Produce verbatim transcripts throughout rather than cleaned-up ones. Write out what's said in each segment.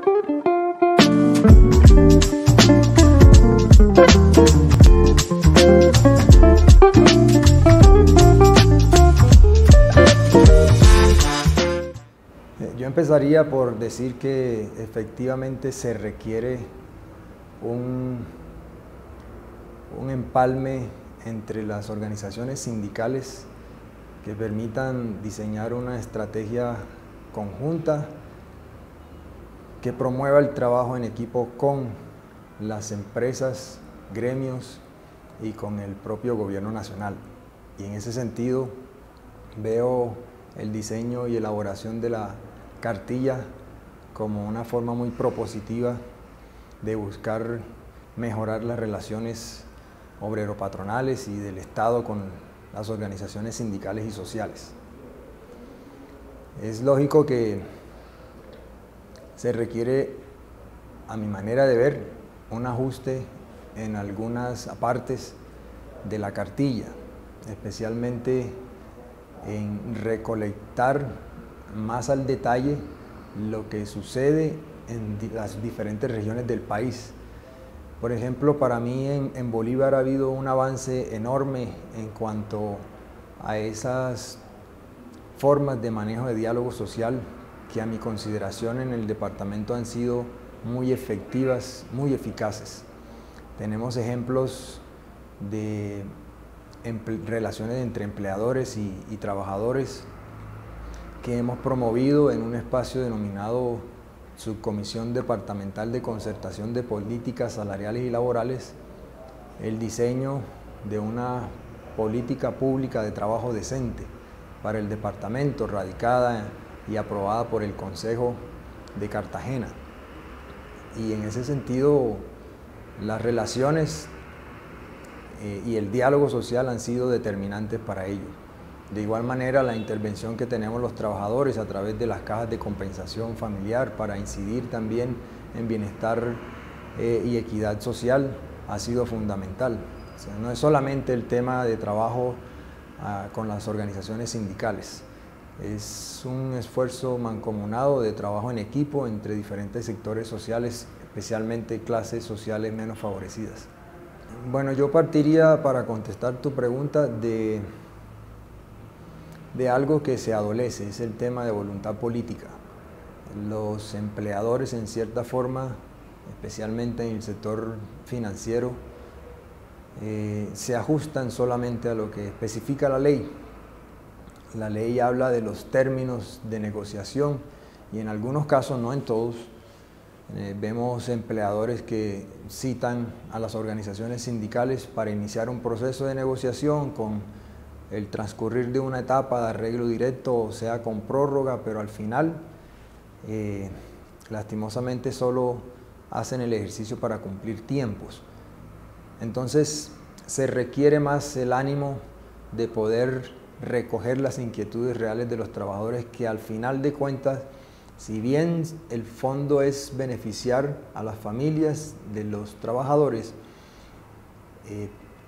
Yo empezaría por decir que efectivamente se requiere un, un empalme entre las organizaciones sindicales que permitan diseñar una estrategia conjunta que promueva el trabajo en equipo con las empresas, gremios y con el propio gobierno nacional. Y en ese sentido veo el diseño y elaboración de la cartilla como una forma muy propositiva de buscar mejorar las relaciones obrero-patronales y del Estado con las organizaciones sindicales y sociales. Es lógico que se requiere, a mi manera de ver, un ajuste en algunas partes de la cartilla, especialmente en recolectar más al detalle lo que sucede en las diferentes regiones del país. Por ejemplo, para mí en, en Bolívar ha habido un avance enorme en cuanto a esas formas de manejo de diálogo social que a mi consideración en el departamento han sido muy efectivas, muy eficaces. Tenemos ejemplos de relaciones entre empleadores y, y trabajadores que hemos promovido en un espacio denominado Subcomisión Departamental de Concertación de Políticas Salariales y Laborales, el diseño de una política pública de trabajo decente para el departamento, radicada y aprobada por el Consejo de Cartagena. Y en ese sentido, las relaciones eh, y el diálogo social han sido determinantes para ello. De igual manera, la intervención que tenemos los trabajadores a través de las cajas de compensación familiar para incidir también en bienestar eh, y equidad social ha sido fundamental. O sea, no es solamente el tema de trabajo ah, con las organizaciones sindicales, es un esfuerzo mancomunado de trabajo en equipo entre diferentes sectores sociales, especialmente clases sociales menos favorecidas. Bueno, yo partiría para contestar tu pregunta de de algo que se adolece, es el tema de voluntad política. Los empleadores, en cierta forma, especialmente en el sector financiero, eh, se ajustan solamente a lo que especifica la ley. La ley habla de los términos de negociación y en algunos casos, no en todos, eh, vemos empleadores que citan a las organizaciones sindicales para iniciar un proceso de negociación con el transcurrir de una etapa de arreglo directo, o sea con prórroga, pero al final eh, lastimosamente solo hacen el ejercicio para cumplir tiempos. Entonces se requiere más el ánimo de poder recoger las inquietudes reales de los trabajadores, que al final de cuentas, si bien el fondo es beneficiar a las familias de los trabajadores, eh,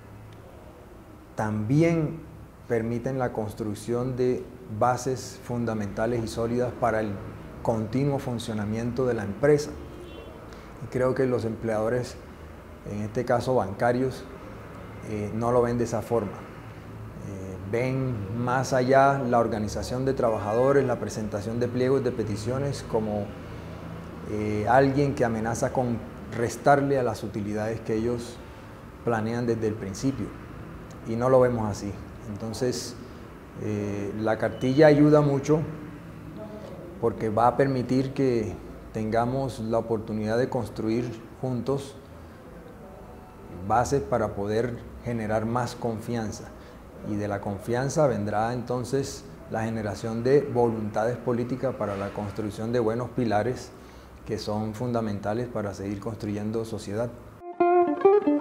también permiten la construcción de bases fundamentales y sólidas para el continuo funcionamiento de la empresa. Y creo que los empleadores, en este caso bancarios, eh, no lo ven de esa forma. Eh, ven más allá la organización de trabajadores, la presentación de pliegos de peticiones como eh, alguien que amenaza con restarle a las utilidades que ellos planean desde el principio. Y no lo vemos así. Entonces, eh, la cartilla ayuda mucho porque va a permitir que tengamos la oportunidad de construir juntos bases para poder generar más confianza. Y de la confianza vendrá entonces la generación de voluntades políticas para la construcción de buenos pilares que son fundamentales para seguir construyendo sociedad.